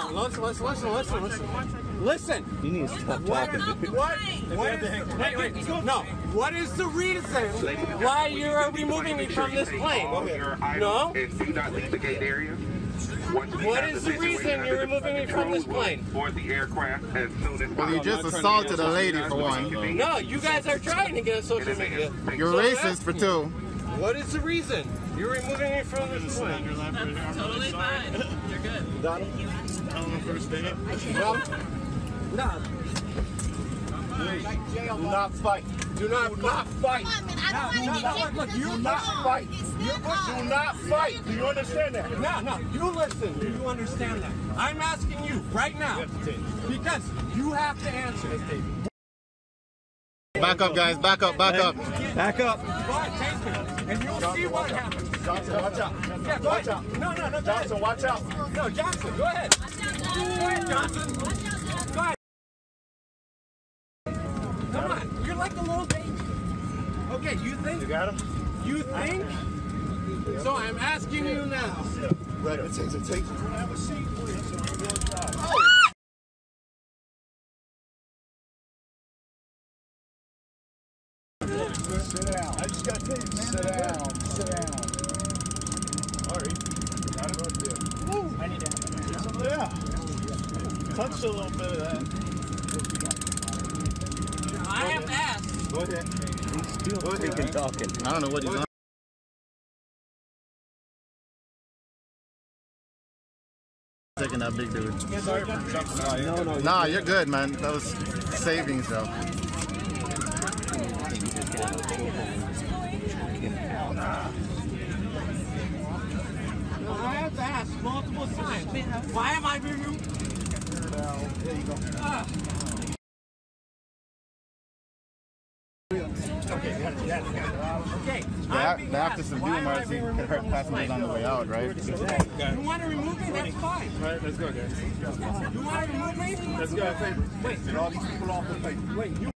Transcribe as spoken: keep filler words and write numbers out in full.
on, listen, listen, listen, listen, listen. Listen. You need to stop What, talking. what, what is, wait, wait, no. What is the reason why you are removing me from this plane? No? And do not leave the gate area. What is the reason you're removing me from this plane? Board the aircraft as soon as Well, you just assaulted a lady for one. No, you guys are trying to get on social media. You're So racist for two. What is the reason you're removing me from this plane? That's totally fine. You're good. Got him? On the first day. No. No. Do not fight. Do not, not fight. I don't want to get Look, you do not fight. You do not fight. Do you understand that? No, no. You listen. Do you understand that? I'm asking you right now because you have to answer. Back up, guys. Back up, back up. Back up. Go ahead, take me, and you'll see what happens. Johnson, watch out. Yeah, go Watch ahead. out. No, no, no. Johnson, watch out. No, Johnson, go ahead. Go ahead, Johnson. Go ahead. Come on, you're like a little baby. Okay, you think? You got him? You think? So I'm asking you now. Right, it takes, it takes. Have a seat, please. Sit down. I just got to tell you, man. Sit down. Sit down. All right. Got it right there. Woo. I need to have it. Yeah. Touch a little bit of that. I have to ask. Go ahead. He's still freaking talking. I don't know what he's on. Taking that big dude. Sorry for jumping. No, no. Nah, you're good, man. That was savings, though. I have to ask multiple times. Why am I being removed? There you go. Uh, Okay, got it, got it, got it. okay. They have, they have to subdue him or he could hurt passengers on the way out, right? You want to remove me? That's fine. All right, let's go, guys. You want to remove me? Let's go. Wait, Get all these people off the plate. wait. You